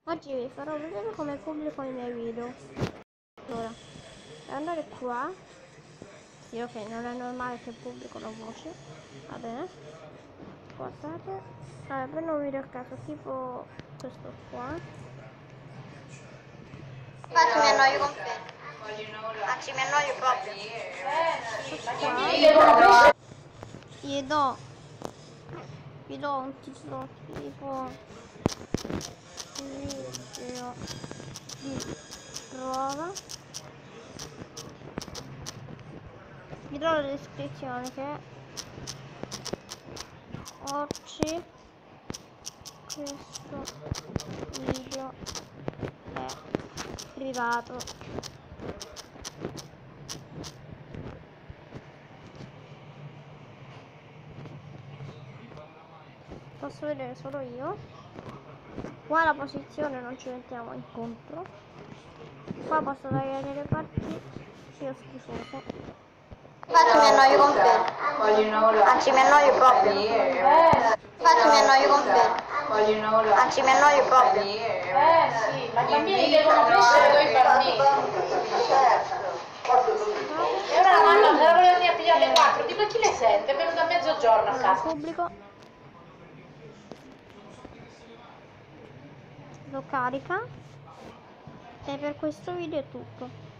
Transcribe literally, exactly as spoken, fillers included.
Oggi vi farò vedere come pubblico i miei video. Allora, per andare qua, sì, ok, non è normale che pubblico la voce, va bene. Guardate, allora prendo un video a caso, tipo questo qua. Infatti mi annoio con te. Anzi, mi annoio proprio. Qua gli do, gli do un titolo tipo video di prova. Vi do la descrizione che oggi questo video è privato. Posso vedere solo io. Qua la posizione non ci mettiamo incontro. Qua posso tagliare le parti più schifose. Infatti mi annoio con te. Anzi, mi annoio proprio. Infatti mi annoio con te. Anzi, mi annoio proprio. Eh sì, ma i bambini devono crescere con i bambini. E ora la mamma me la voleva venire a pigliare alle quattro, dico chi le sente? È venuta a mezzogiorno a casa. Pubblico. Lo carica. E per questo video è tutto.